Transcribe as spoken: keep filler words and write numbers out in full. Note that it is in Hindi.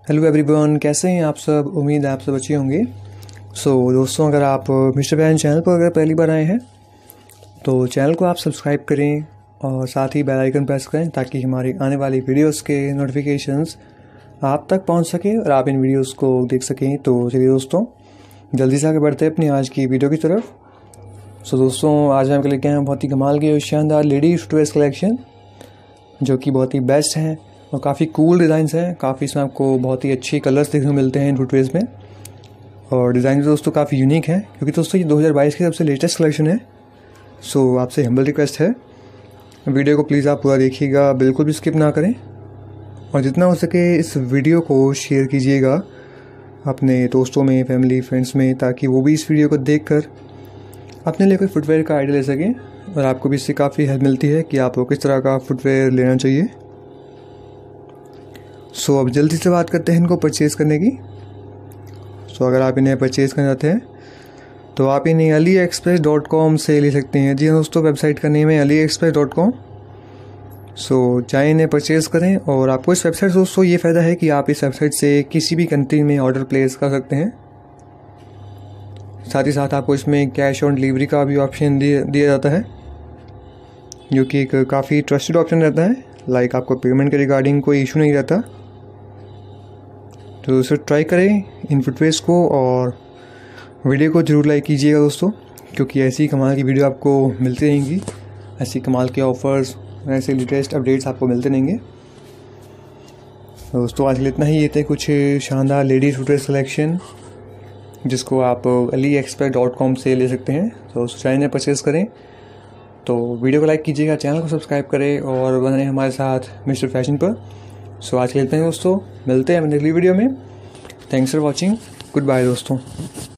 हेलो एवरीवन, कैसे हैं आप सब। उम्मीद है आप सब अच्छे होंगे। सो so, दोस्तों, अगर आप मिस्टर फैशन चैनल पर अगर पहली बार आए हैं तो चैनल को आप सब्सक्राइब करें और साथ ही बेल आइकन प्रेस करें ताकि हमारी आने वाली वीडियोस के नोटिफिकेशंस आप तक पहुंच सके और आप इन वीडियोस को देख सकें। तो चलिए दोस्तों, जल्दी से आगे बढ़ते हैं अपनी आज की वीडियो की तरफ। सो so, दोस्तों, आज हम लेके आए हैं बहुत ही कमाल की शानदार लेडीज फुटवेयर कलेक्शन जो कि बहुत ही बेस्ट हैं और काफ़ी कूल डिज़ाइंस हैं। काफ़ी इसमें आपको बहुत ही अच्छे कलर्स देखने को मिलते हैं इन फुटवेयर्स में और डिज़ाइन दोस्तों काफ़ी यूनिक है क्योंकि दोस्तों ये दो हज़ार बाईस की सबसे लेटेस्ट कलेक्शन है। सो so, आपसे हम्बल रिक्वेस्ट है, वीडियो को प्लीज़ आप पूरा देखिएगा, बिल्कुल भी स्किप ना करें और जितना हो सके इस वीडियो को शेयर कीजिएगा अपने दोस्तों में, फैमिली, फ्रेंड्स में, ताकि वो भी इस वीडियो को देख कर अपने लिए कोई फुटवेयर का आइडिया ले सकें और आपको भी इससे काफ़ी हेल्प मिलती है कि आपको किस तरह का फुटवेयर लेना चाहिए। सो so, अब जल्दी से बात करते हैं इनको परचेज़ करने की। सो so, अगर आप इन्हें परचेज़ करना चाहते हैं तो आप इन्हें अली एक्सप्रेस डॉट कॉम से ले सकते हैं। जी हाँ दोस्तों, वेबसाइट का नेम है AliExpress dot com. So चाहे इन्हें परचेज़ करें और आपको इस वेबसाइट से दोस्तों ये फ़ायदा है कि आप इस वेबसाइट से किसी भी कंट्री में ऑर्डर प्लेस कर सकते हैं। साथ ही साथ आपको इसमें कैश ऑन डिलीवरी का भी ऑप्शन दिया जाता है जो कि एक काफ़ी ट्रस्टेड ऑप्शन रहता है। लाइक आपको पेमेंट के रिगार्डिंग कोई इशू नहीं रहता। तो दोस्तों ट्राई करें इन फुटवेयर्स को और वीडियो को ज़रूर लाइक कीजिएगा दोस्तों, क्योंकि ऐसी कमाल की वीडियो आपको मिलती रहेंगी, ऐसी कमाल के ऑफ़र्स, ऐसे लेटेस्ट अपडेट्स आपको मिलते रहेंगे। तो दोस्तों आज इतना ही। ये थे कुछ शानदार लेडीज़ फुटवेयर कलेक्शन जिसको आप अली एक्सप्रेस डॉट कॉम से ले सकते हैं। तो चाहे परचेज़ करें तो वीडियो को लाइक कीजिएगा, चैनल को सब्सक्राइब करें और बने हमारे साथ मिस्टर फैशन पर। सो आज खेलते हैं दोस्तों, मिलते हैं अगली वीडियो में। Thanks for watching, good bye दोस्तों।